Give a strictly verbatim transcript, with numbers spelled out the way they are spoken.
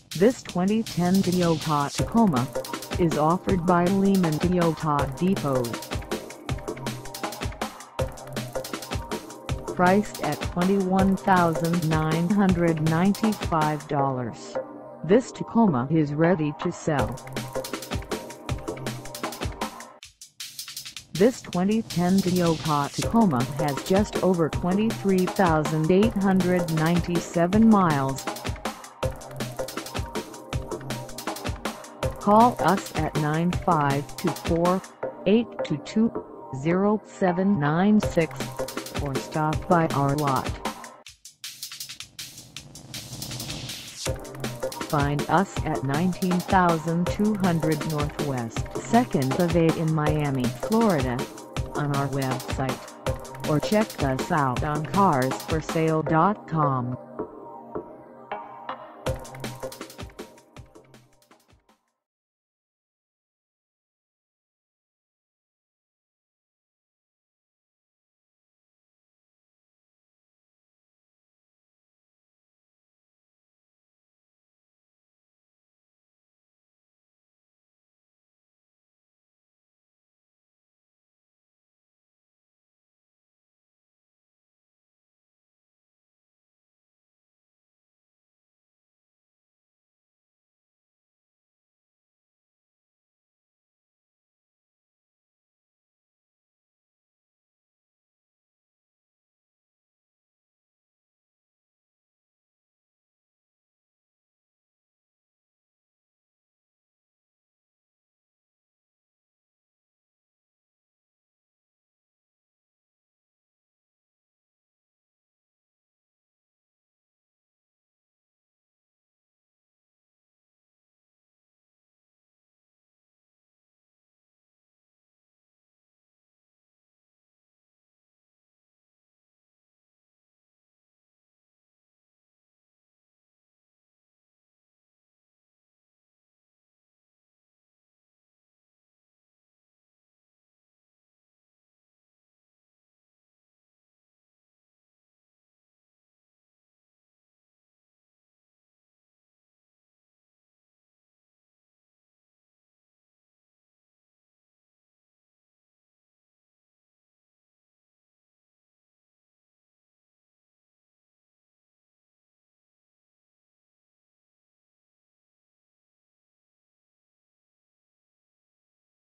This twenty ten Toyota Tacoma is offered by Lehman Toyota Depot. Priced at twenty-one thousand nine hundred ninety-five dollars, this Tacoma is ready to sell. This twenty ten Toyota Tacoma has just over twenty-three thousand eight hundred ninety-seven miles. Call us at nine five two four, eight two two, zero seven nine six or stop by our lot. Find us at nineteen thousand two hundred Northwest second Avenue in Miami, Florida, on our website, or check us out on cars for sale dot com.